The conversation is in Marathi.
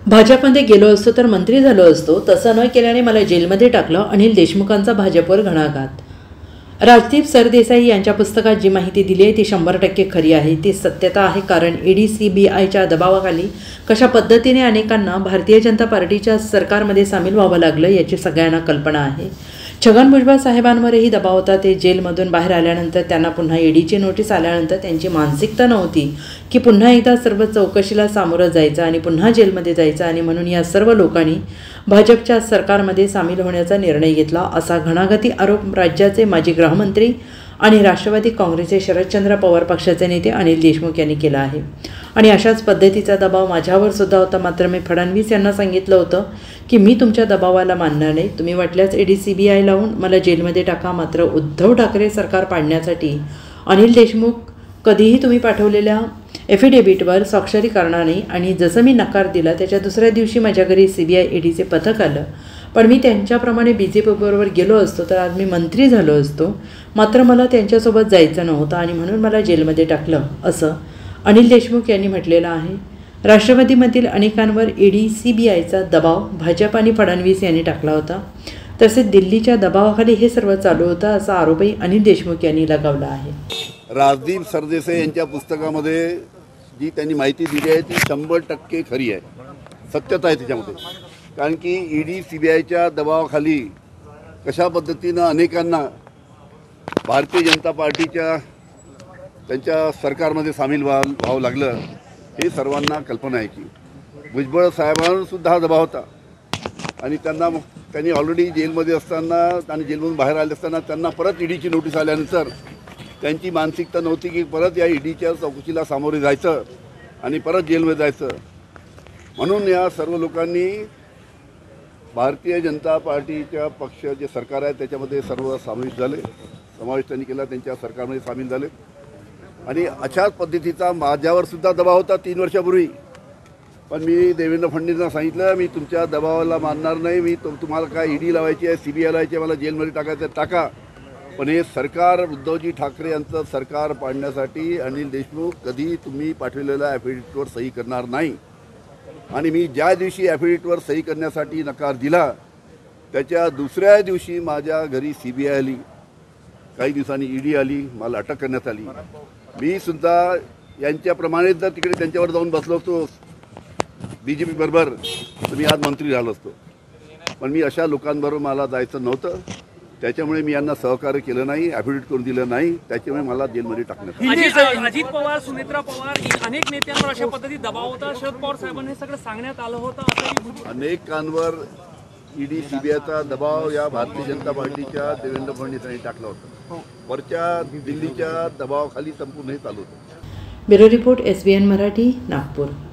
भाजपमध्ये गेलो असतो तर मंत्री झालो असतो, तसं न केल्याने मला जेलमध्ये टाकलं. अनिल देशमुखांचा भाजपवर घणाघात. राजदीप सरदेसाई यांच्या पुस्तकात जी माहिती दिली आहे ती 100% खरी आहे. ती सत्यता आहे, कारण ईडी CBIच्या दबावाखाली कशा पद्धतीने अनेकांना भारतीय जनता पार्टीच्या सरकारमध्ये सामील व्हावं लागलं याची सगळ्यांना कल्पना आहे. छगन भुजबळ साहेबांवरही दबाव होता. ते जेलमधून बाहेर आल्यानंतर त्यांना पुन्हा ईडीची नोटीस आल्यानंतर त्यांची मानसिकता नव्हती की पुन्हा एकदा सर्व चौकशीला सामोरं जायचं आणि पुन्हा जेलमध्ये जायचं, आणि म्हणून या सर्व लोकांनी भाजपच्या सरकारमध्ये सामील होण्याचा निर्णय घेतला, असा घणाघाती आरोप राज्याचे माजी गृहमंत्री आणि राष्ट्रवादी काँग्रेसचे शरदचंद्र पवार पक्षाचे नेते अनिल देशमुख यांनी केला आहे. आणि अशाच पद्धतीचा दबाव माझ्यावर सुद्धा होता. मात्र मी फडणवीस यांना सांगितलं होतं की मी तुमच्या दबावाला मानणार नाही. तुम्ही वाटल्यास ईडी CBI लावून मला जेलमध्ये टाका, मात्र उद्धव ठाकरे सरकार पाडण्यासाठी अनिल देशमुख कधीही तुम्ही पाठवलेल्या एफिडेव्हिटवर स्वाक्षरी करणार नाही. आणि जसं मी नकार दिला त्याच्या दुसऱ्या दिवशी माझ्या घरी CBI EDचे पथक आलं. पण मी त्यांच्याप्रमाणे BJP-बरोबर गेलो असतो तर आज मी मंत्री झालो असतो. मात्र मला त्यांच्यासोबत जायचं नव्हतं आणि म्हणून मला जेलमध्ये टाकलं, असं अनिल देशमुख यांनी म्हटलेलं आहे. राष्ट्रवादीमधील अनेकांवर ईडी CBIचा दबाव भाजप आणि फडणवीस यांनी टाकला होता. तसेच दिल्लीच्या दबावाखाली हे सर्व चालू होतं, असा आरोपही अनिल देशमुख यांनी लगावला आहे. राजदीप सरदेसाई यांच्या पुस्तकामध्ये जी त्यांनी माहिती दिली आहे ती 100% खरी आहे, सत्यता आहे त्याच्यामध्ये. कारण की ईडी CBIच्या दबावाखाली कशा पद्धतीनं अनेकांना भारतीय जनता पार्टीच्या त्यांच्या सरकारमध्ये सामील व्हावं लागलं हे सर्वांना कल्पना आहे. की भुजबळ साहेबांवरसुद्धा हा दबाव होता आणि त्यांनी ऑलरेडी जेलमध्ये असताना आणि जेलमधून बाहेर आले असताना त्यांना परत ईडीची नोटीस आल्यानंतर त्यांची मानसिकता नव्हती की परत या ईडीच्या चौकशीला सामोरे जायचं आणि परत जेलमध्ये जायचं. म्हणून या सर्व लोकांनी भारतीय जनता पार्टीच्या पक्ष जे सरकार आहे त्याच्यामध्ये सर्व समावेश त्यांनी केला, त्यांच्या सरकारमध्ये सामील झाले. आणि अशाच पद्धतीचा माझ्यावर सुद्धा दबाव होता 3 वर्षापूर्वी. पण मी देवेंद्र फडणवीसांना सांगितलं मी तुमच्या दबावाला मानणार नाही. मी तुम्हाला काय ईडी लावायची आहे, CBI लावायची आहे, मला जेलमध्ये टाकायचं टाका. पण हे सरकार उद्धवजी ठाकरे यांचं सरकार पाडण्यासाठी अनिल देशमुख कधी तुम्ही पाठवलेल्या ॲफिडेव्हिटवर सही करणार नाही. आणि मी ज्या दिवशी ॲफिडेव्हिटवर सही करण्यासाठी नकार दिला त्याच्या दुसऱ्या दिवशी माझ्या घरी CBI आली, काही दिवसांनी ईडी आली, मला अटक करण्यात आली. मी सुद्धा यांच्याप्रमाणेच जर तिकडे त्यांच्यावर जाऊन बसलो असतो BJP बरोबर तर मी आज मंत्री झालो असतो. पण मी अशा लोकांबरोबर मला जायचं नव्हतं, त्याच्यामुळे मी यांना सहकार्य केलं नाही, ॲफिडेव्हिट करून दिलं नाही. त्याच्यामुळे मला जेलमध्ये टाकण्यात आलं. अजित पवार, सुनेत्रा पवार अनेक नेत्यांवर अशा पद्धतीत दबाव होता. शरद पवार साहेबांनी हे सगळं सांगण्यात आलं होतं. अनेकांवर ईडी CBIचा दबाव या भारतीय जनता पार्टीच्या देवेंद्र फडणवीस यांनी टाकला होता. वरच्या दिल्लीच्या दबावाखाली संपूर्ण हे चालू होतं. Bureau report SBN Marathi, Nagpur.